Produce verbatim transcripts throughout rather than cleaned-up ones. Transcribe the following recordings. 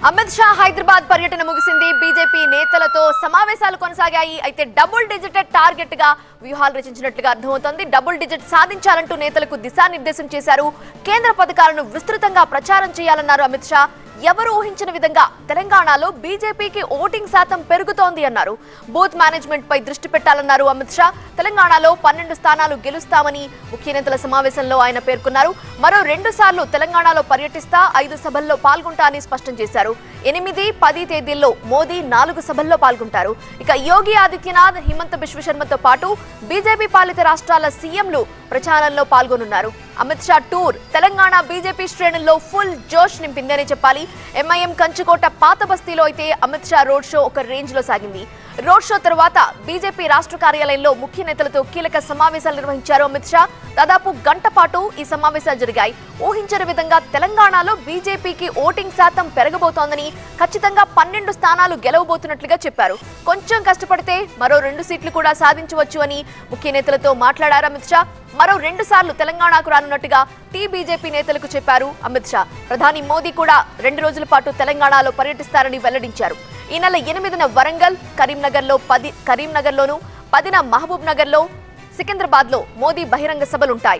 అమిత్ షా హైదరాబాద్ పర్యటన ముగిసింది. బీజేపీ నేతలతో సమావేశాలు కొనసాగాయి. అయితే డబుల్ డిజిట్ టార్గెట్ గా వ్యూహాలు రచించినట్లుగా అర్థమవుతోంది. డబుల్ డిజిట్ సాధించాలంటూ నేతలకు దిశానిర్దేశం చేశారు. కేంద్ర పథకాలను విస్తృతంగా ప్రచారం చేయాలన్నారు అమిత్ షా. ఎవరు ఊహించిన విధంగా తెలంగాణలో బీజేపీకి ఓటింగ్ శాతం పెరుగుతోంది అన్నారు. బూత్ మేనేజ్మెంట్ పై దృష్టి పెట్టాలన్నారు అమిత్ షా. తెలంగాణలో పన్నెండు స్థానాలు గెలుస్తామని ముఖ్య నేతల సమావేశంలో ఆయన పేర్కొన్నారు. మరో రెండు సార్లు తెలంగాణలో పర్యటిస్తా ఐదు సభల్లో పాల్గొంటా అని స్పష్టం చేశారు. ఎనిమిది పది తేదీల్లో మోదీ నాలుగు సభల్లో పాల్గొంటారు. ఇక యోగి ఆదిత్యనాథ్, హిమంత బిశ్వ శర్మతో పాటు బీజేపీ పాలిత రాష్ట్రాల సీఎంలు ప్రచారంలో పాల్గొనున్నారు. అమిత్ షా టూర్ తెలంగాణ బీజేపీ శ్రేణుల్లో ఫుల్ జోష్ నింపిందని చెప్పాలి. ఎంఐఎం కంచుకోట పాత బస్తీలో అయితే అమిత్ షా రోడ్ షో ఒక రేంజ్ లో సాగింది. రోడ్ షో తర్వాత బీజేపీ రాష్ట్ర కార్యాలయంలో ముఖ్య నేతలతో కీలక సమావేశాలు నిర్వహించారు అమిత్ షా. దాదాపు గంట పాటు ఈ సమావేశాలు జరిగాయి. ఊహించని విధంగా తెలంగాణలో బీజేపీకి ఓటింగ్ శాతం పెరగబోతోందని, ఖచ్చితంగా పన్నెండు స్థానాలు గెలవబోతున్నట్లుగా చెప్పారు. కొంచెం కష్టపడితే మరో రెండు సీట్లు కూడా సాధించవచ్చు అని ముఖ్య నేతలతో మాట్లాడారు అమిత్ షా. మరో రెండు సార్లు తెలంగాణకు రానున్నట్టుగా టీ బీజేపీ నేతలకు చెప్పారు అమిత్ షా. ప్రధాని మోదీ కూడా రెండు రోజుల పాటు తెలంగాణలో పర్యటిస్తారని వెల్లడించారు. ఈ నెల ఎనిమిదిన వరంగల్, కరీంనగర్ లో పది కరీంనగర్ లోను పదిన మహబూబ్ నగర్ లో, సికింద్రాబాద్ లో మోదీ బహిరంగ సభలుంటాయి.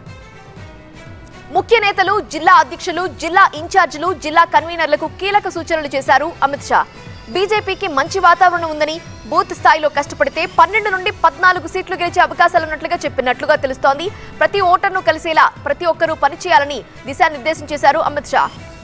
ముఖ్య నేతలు, జిల్లా అధ్యక్షులు, జిల్లా ఇన్ఛార్జీలు, జిల్లా కన్వీనర్లకు కీలక సూచనలు చేశారు అమిత్ షా. బీజేపీకి మంచి వాతావరణం ఉందని, బూత్ స్థాయిలో కష్టపడితే పన్నెండు నుండి పద్నాలుగు సీట్లు గెలిచే అవకాశాలున్నట్లుగా చెప్పినట్లుగా తెలుస్తోంది. ప్రతి ఓటర్ను కలిసేలా ప్రతి ఒక్కరూ పనిచేయాలని దిశానిర్దేశం చేశారు అమిత్ షా.